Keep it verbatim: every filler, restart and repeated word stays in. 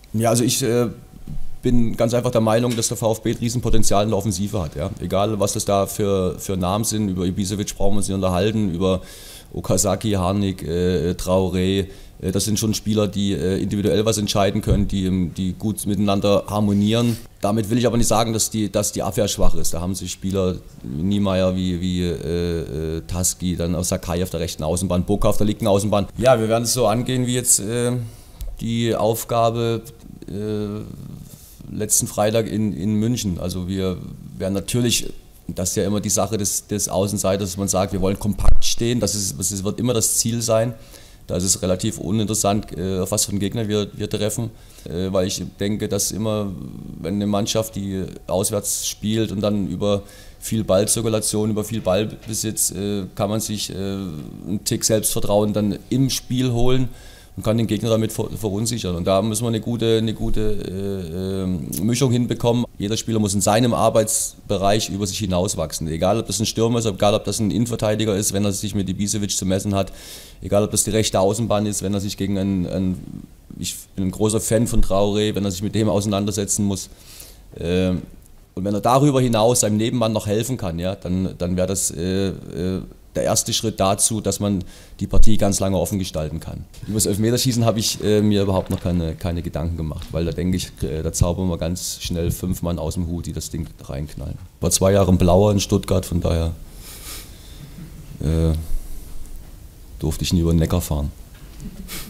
Ja, also ich äh, bin ganz einfach der Meinung, dass der VfB Riesenpotenzial in der Offensive hat. Ja? Egal, was das da für, für Namen sind, über Ibisevic brauchen wir uns nicht unterhalten, über Okazaki, Harnik, äh, Traoré. Äh, das sind schon Spieler, die äh, individuell was entscheiden können, die, die gut miteinander harmonieren. Damit will ich aber nicht sagen, dass die, dass die Abwehr schwach ist. Da haben sich Spieler wie Niemeyer, wie, wie äh, äh, Taski, dann auch Sakai auf der rechten Außenbahn, Boka auf der linken Außenbahn. Ja, wir werden es so angehen wie jetzt äh, die Aufgabe äh, letzten Freitag in, in München. Also wir werden natürlich, das ist ja immer die Sache des, des Außenseiters, dass man sagt, wir wollen kompakt stehen, das, ist, das wird immer das Ziel sein. Da ist es relativ uninteressant, auf was für einen Gegner wir, wir treffen, weil ich denke, dass immer, wenn eine Mannschaft, die auswärts spielt und dann über viel Ballzirkulation, über viel Ballbesitz, kann man sich einen Tick Selbstvertrauen dann im Spiel holen und kann den Gegner damit verunsichern. Und da müssen wir eine gute, eine gute äh, Mischung hinbekommen. Jeder Spieler muss in seinem Arbeitsbereich über sich hinauswachsen. Egal, ob das ein Stürmer ist, egal, ob das ein Innenverteidiger ist, wenn er sich mit Ibisevic zu messen hat. Egal, ob das die rechte Außenbahn ist, wenn er sich gegen einen, einen ich bin ein großer Fan von Traoré, wenn er sich mit dem auseinandersetzen muss. Äh, und wenn er darüber hinaus seinem Nebenmann noch helfen kann, ja, dann, dann wäre das äh, äh, der erste Schritt dazu, dass man die Partie ganz lange offen gestalten kann. Über das Elfmeterschießen habe ich äh, mir überhaupt noch keine, keine Gedanken gemacht, weil da denke ich, äh, da zaubern wir ganz schnell fünf Mann aus dem Hut, die das Ding reinknallen. War zwei Jahre ein Blauer in Stuttgart, von daher äh, durfte ich nie über den Neckar fahren.